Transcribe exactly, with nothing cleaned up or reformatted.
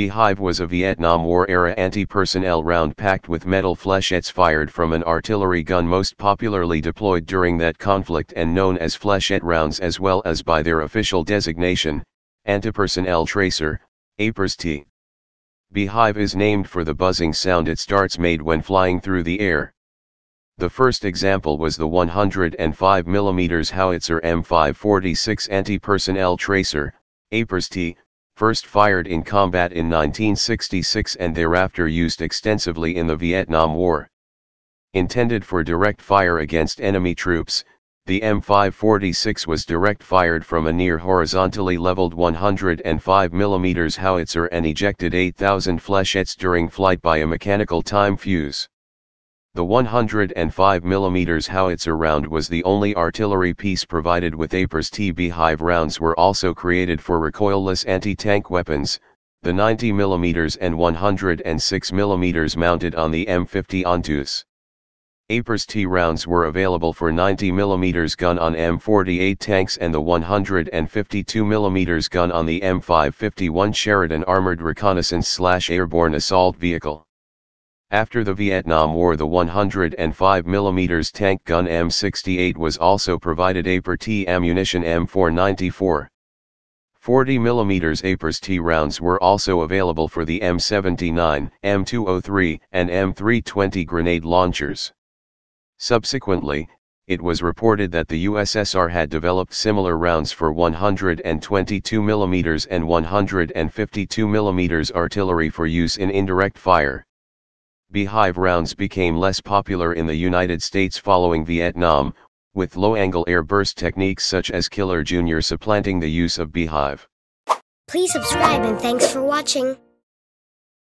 Beehive was a Vietnam War-era anti-personnel round packed with metal flechettes fired from an artillery gun most popularly deployed during that conflict and known as flechette rounds as well as by their official designation, anti-personnel tracer, A P R S T. Beehive is named for the buzzing sound its darts made when flying through the air. The first example was the one hundred five millimeter howitzer M five forty-six anti-personnel tracer, A P R S T, first fired in combat in nineteen sixty-six and thereafter used extensively in the Vietnam War. Intended for direct fire against enemy troops, the M five forty-six was direct fired from a near horizontally leveled one hundred five millimeter howitzer and ejected eight thousand flechettes during flight by a mechanical time fuse. The one hundred five millimeter howitzer round was the only artillery piece provided with A P R S T. Beehive rounds were also created for recoilless anti-tank weapons, the ninety millimeter and one hundred six millimeter mounted on the M fifty Ontus. A P R S T rounds were available for ninety millimeter gun on M forty-eight tanks and the one hundred fifty-two millimeter gun on the M five fifty-one Sheridan armored reconnaissance-slash-airborne assault vehicle. After the Vietnam War, the one hundred five millimeter tank gun M sixty-eight was also provided A P R S T ammunition M four ninety-four. forty millimeter A P R S T rounds were also available for the M seventy-nine, M two oh three, and M three twenty grenade launchers. Subsequently, it was reported that the U S S R had developed similar rounds for one hundred twenty-two millimeter and one hundred fifty-two millimeter artillery for use in indirect fire. Beehive rounds became less popular in the United States following Vietnam, with low-angle air burst techniques such as Killer Junior supplanting the use of Beehive. Please subscribe and thanks for watching.